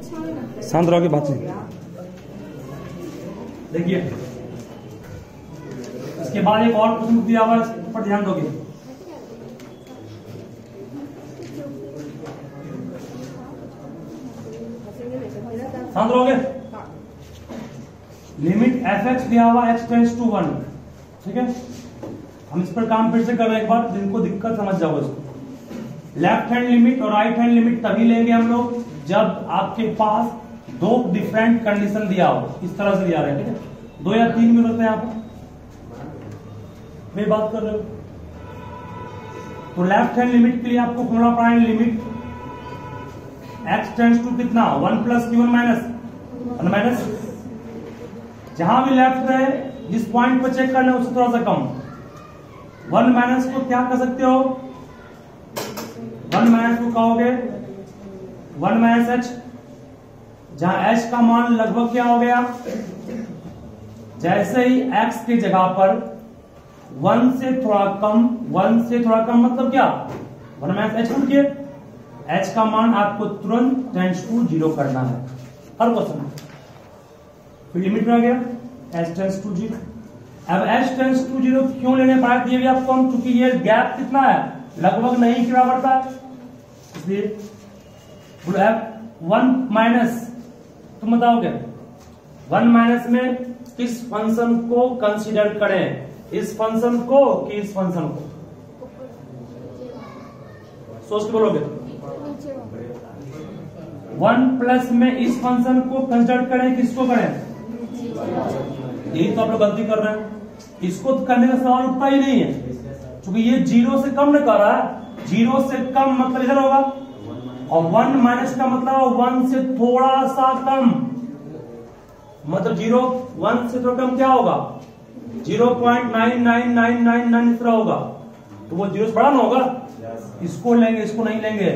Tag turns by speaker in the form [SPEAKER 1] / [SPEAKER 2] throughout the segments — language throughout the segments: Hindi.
[SPEAKER 1] शांत रहोगे बात नहीं। देखिए इसके बाद एक और क्वेश्चन दिया हुआ है, इस पर ध्यान दोगे। शांत रहोगे। लिमिट एफ एक्स दिया हुआ x टेंड्स टू 1, ठीक है। हम इस पर काम फिर से कर रहे हैं एक बार, जिनको दिक्कत समझ जाओ इसको। लेफ्ट हैंड लिमिट और राइट हैंड लिमिट तभी लेंगे हम लोग जब आपके पास दो डिफरेंट कंडीशन दिया हो। इस तरह से दिया रहे, ठीक है। 2 या 3 मिनट है आप मैं बात कर रहे हो। तो लेफ्ट हैंड लिमिट के लिए आपको फॉर्मूला पढ़ाएंगे। लिमिट x टेंड्स टू कितना 1 प्लस q1 माइनस 1 माइनस, जहां भी लेफ्ट है जिस पॉइंट पर चेक करना है उससे थोड़ा सा कम। 1 माइनस को क्या कर सकते हो, 1 माइनस को कहोगे 1 माइनस h, जहां h का मान लगभग क्या हो गया, जैसे ही x की जगह पर 1 से थोड़ा कम, 1 से थोड़ा कम मतलब क्या 1 माइनस h लिखिए, h का मान आपको तुरंत टेंड्स टू 0 करना है हर क्वेश्चन। फिर लिमिट में आ गया h टेंड्स टू 0। अब h टेंड्स टू 0 क्यों लेने पाए दिए भी आपको हम, क्योंकि ये गैप कितना है लगभग नहीं के बराबर था, इसलिए 1 माइनस तुम बताओगे 1 माइनस में किस फंक्शन को कंसीडर करें, इस फंक्शन को कि इस फंक्शन को, सोच के बोलोगे। 1 प्लस में इस फंक्शन को कंसीडर करें, किसको करें, यही तो आप लोग गलती कर रहे हैं। इसको करने का सवाल उठता ही नहीं है, क्योंकि ये 0 से कम न कर रहा है। 0 से कम मतलब इधर होगा, और 1 माइनस का मतलब 1 से थोड़ा सा कम, मतलब 1 से थोड़ा कम क्या होगा 0.99999 इस तरह होगा, तो वो 0 से बड़ा ना होगा। इसको लेंगे, इसको नहीं लेंगे।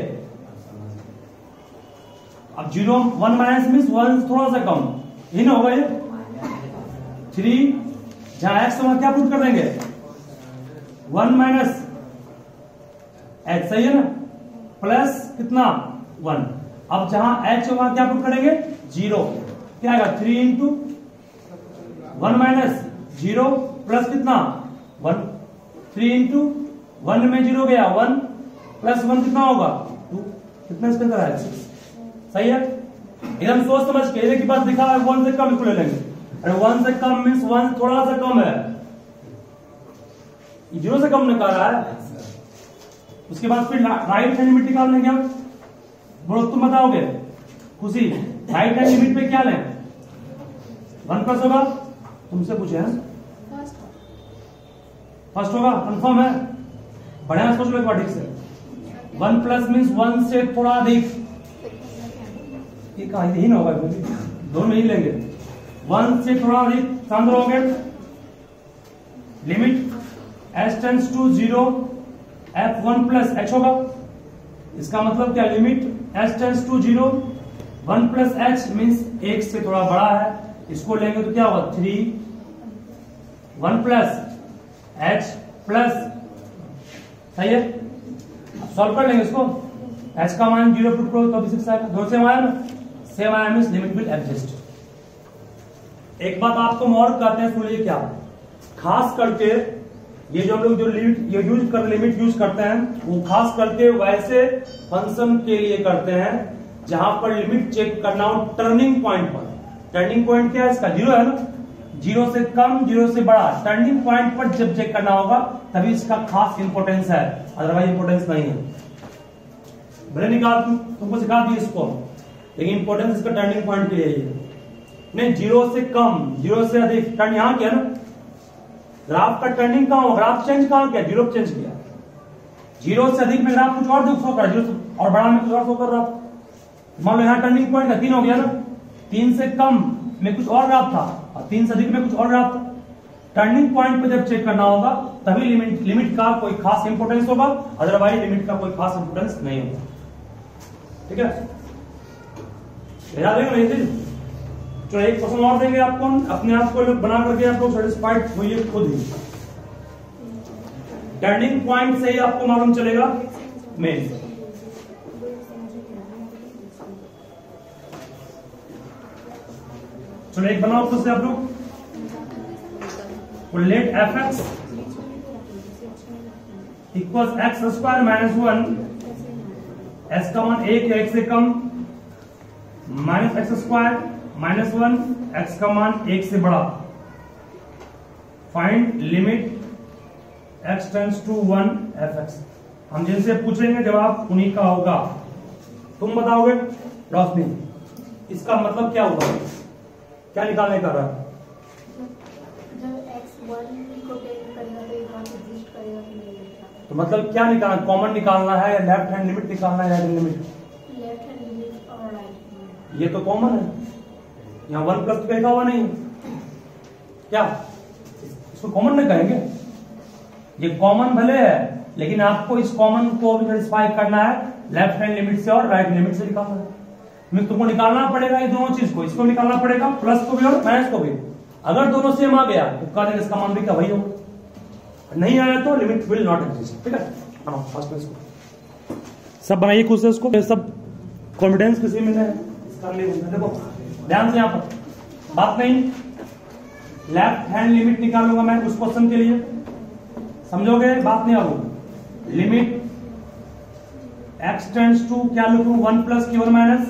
[SPEAKER 1] अब 1 माइनस मीन्स 1 थोड़ा सा कम, यही ना होगा ये 3, जहां x वहां क्या पुट कर देंगे 1 माइनस h, सही है ना, प्लस कितना 1। अब जहां h वहां क्या पुट करेंगे 0, क्या आएगा 3 इंटू 1 माइनस 0 प्लस कितना 1, 3 इंटू 1 में 0 गया 1 प्लस 1 कितना होगा 2, कितना इसके अंदर आएगा, सही है। एकदम सोच समझ के, एक ही बात दिखा है 1 से कम इसको ले लेंगे। अरे 1 से कम मीन्स 1 थोड़ा सा कम है, 0 से कम निकाल रहा है। उसके बाद फिर राइट हैंड लिमिट निकाल लेंगे हम। बोलो तुम बताओगे खुशी, राइट हैंड लिमिट पे क्या लें, 1 प्लस होगा, तुमसे पूछे हैं फर्स्ट होगा, कंफर्म है, बढ़िया सोच लो एक बार ठीक से। 1 प्लस मीन्स 1 से थोड़ा अधिक, यही ना होगा, दोनों ही लेंगे। 1 से थोड़ा अधिक, शांत रहोगे। Limit h tends to 0 f1 plus h होगा, इसका मतलब क्या, limit h tends to 0 1 plus h means 1 से थोड़ा बड़ा है, इसको लेंगे तो क्या होगा 3 1 प्लस h प्लस, सही है। सॉल्व कर लेंगे इसको, h का मान 0 पुट करो तो 6 आएगा, 2 सेम आया ना, सेम आया मीन्स लिमिट विल एग्जिस्ट। एक बात आपको और कहते हैं, सुनिए क्या, खास करके ये जो हम लोग जो लिमिट यूज करते हैं वो खास करके वैसे फंक्शन के लिए करते हैं जहां पर लिमिट चेक करना हो टर्निंग पॉइंट पर। टर्निंग पॉइंट क्या है इसका, 0 है ना, 0 से कम 0 से बड़ा, टर्निंग पॉइंट पर जब चेक करना होगा तभी इसका खास इंपोर्टेंस है, अदरवाइज इंपोर्टेंस नहीं है। भले निकाल तुमको सिखा दिए इसको, लेकिन इंपोर्टेंस इसका टर्निंग पॉइंट के लिए है। नहीं 0 से कम 0 से अधिक, टर्न यहां किया ना, ग्राफ का टर्निंग कहां हो, ग्राफ चेंज कहां किया, 0 चेंज किया। 0 से अधिक में ग्राफ कुछ और शो कर, 0 से और बड़ा में कुछ और शो कर रहा। मान लो यहाँ टर्निंग पॉइंट का 3 हो गया ना, 3 से कम में कुछ और ग्राफ था और 3 से अधिक में कुछ और ग्राफ था। टर्निंग पॉइंट पे जब चेक करना होगा तभी लिमिट का कोई खास इंपोर्टेंस होगा, अदरवाइज लिमिट का कोई खास इंपोर्टेंस नहीं होगा। ठीक है, याद है नहीं? चलो एक क्वेश्चन और देंगे आपको, अपने आप को बना करके आप लोग सेटिस्फाइड होइए खुद ही। टर्निंग पॉइंट से ही आपको मालूम चलेगा मेन। चलो एक बनाओ खुद से आप लोग। Let F X equal X square minus 1, एस का मान 1 या 1 से कम, minus X square minus 1, X का मान 1 से बड़ा। Find limit X tends to 1 F X. हम जिनसे पूछेंगे जवाब उन्हीं का होगा। तुम बताओगे रोशनी, इसका मतलब क्या होगा, क्या निकालने का रहा है? तो मतलब क्या निकालना, कॉमन निकालना है या लेफ्ट हैंड लिमिट निकालना है, right hand limit?
[SPEAKER 2] Left hand limit और राइट।
[SPEAKER 1] ये तो कॉमन है, यहाँ 1 प्लस तो लिखा हुआ नहीं, क्या इसको कॉमन नहीं कहेंगे? ये कॉमन भले है लेकिन आपको इस कॉमन को भी सेटिस्फाई करना है लेफ्ट हैंड लिमिट से और राइट लिमिट से निकालना है। तुमको निकालना पड़ेगा ये दोनों चीज को, इसको निकालना पड़ेगा, प्लस को भी और माइनस को भी। अगर दोनों सेम आ गया तो कह देंगे इसका मान भी क्या वही होगा, नहीं आया तो लिमिट विल नॉट एग्जिस्ट। ठीक है, सब बनाइए खुद से उसको, सब कॉन्फिडेंस किसी में है। देखो ध्यान से, यहां पर बात नहीं, लेफ्ट हैंड लिमिट निकालूंगा मैं उस क्वेश्चन के लिए, समझोगे बात नहीं आऊंगी। लिमिट एक्स टेंड्स टू क्या लिखूं, 1 प्लस की 1 माइनस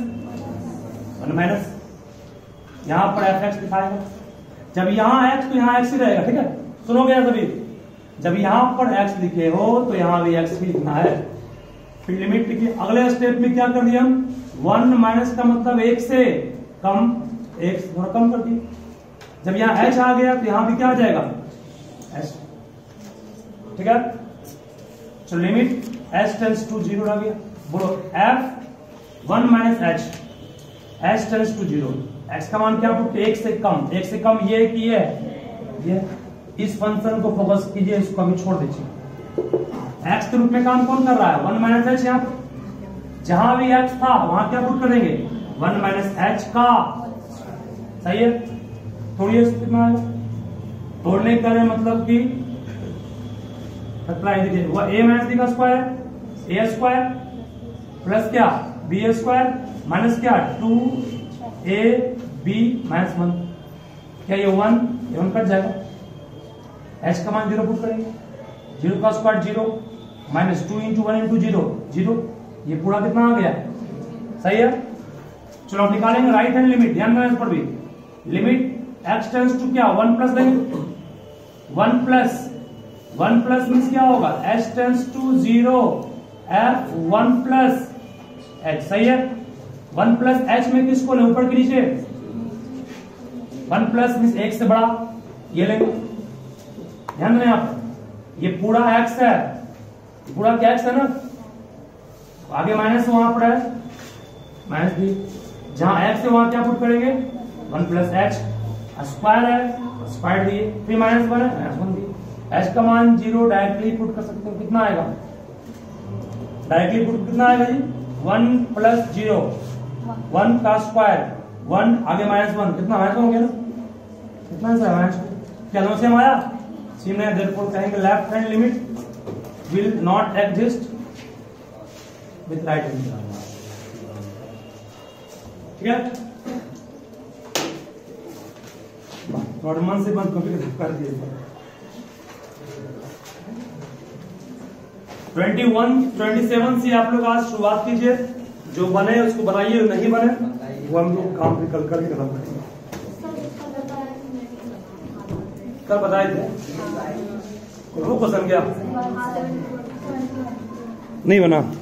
[SPEAKER 1] 1 माइनस, यहां पर एफ एक्स दिखाएगा। जब यहां एक्स तो यहां एक्स ही रहेगा। ठीक है, सुनोगे ना सभी, जब यहां पर एक्स लिखे हो तो यहां भी एक्स ही लिखना है। फिर लिमिट लिखिए। अगले स्टेप में क्या कर दिया हम, 1 माइनस का मतलब 1 से कम, 1 से थोड़ा कम कर दिए। जब यहां एच आ गया तो यहां भी क्या आ जाएगा, एच। ठीक है, तो लिमिट एच टेंड्स टू 0 आ गया। बोलो F 1 minus H, H tends to 0, X का मान क्या पुट, 1 से कम। 1 से कम ये कि ये इस फंक्शन को फोकस कीजिए, इसको अभी छोड़ दीजिए। एक्स के रूप में काम कौन कर रहा है, 1 माइनस एच। यहाँ जहां भी एक्स था वहां क्या पुट करेंगे, 1 माइनस एच का। सही है, थोड़ी कितना है तोड़ने का मतलब कि अप्लाई दीजिए, वो ए माइनस बी का स्क्वायर, ए स्क्वायर प्लस क्या बी स्क्वायर माइनस क्या 2 ए बी माइनस 1। क्या ये 1 कट जाएगा, एच का मान 0 पुट करेंगे, 0 का स्क्वायर 0 माइनस 2 इंटू 1 इंटू 0 0, ये पूरा कितना आ गया, सही है। चलो अब निकालेंगे राइट हैंड लिमिट, ध्यान देना इस पर भी। लिमिट एक्स टेंड्स टू क्या 1 प्लस देंगे, 1 प्लस मीन्स क्या होगा, H tends to 0 F 1 plus H. सही है, 1 प्लस एच में किसको ले, ऊपर के नीचे, 1 प्लस मीन्स 1 से बड़ा, ये लेंगे। ध्यान देना आप, ये पूरा एक्स है, पूरा क्या एक्स है ना, आगे माइनस वहां पर है माइनस बी, जहां एक्स है वहां क्या पुट करेंगे 1 प्लस एच, स्क्वायर है स्क्वायर दिए, फिर माइनस 1 है माइनस 1 दिए। एच का मान 0 डायरेक्टली पुट कर सकते हो, कितना आएगा, डायरेक्टली पुट कितना आएगा जी, 1 प्लस 0, 1 का स्क्वायर 1 आगे माइनस 1, कितना माइनस 1 हो गया ना, कितना है माइनस 2। क्या दोनों सेम आया, सेम है, देयरफॉर कहेंगे left hand limit will not exist with right hand. ठीक है, थोड़ा मन से बंद कर दिए। 21-27 से आप लोग आज शुरुआत कीजिए, जो बने उसको बनाइए, नहीं बने वो हम लोग काम भी कल करके खत्म करेंगे। कल बताए थे वो पसंद क्या नहीं बना।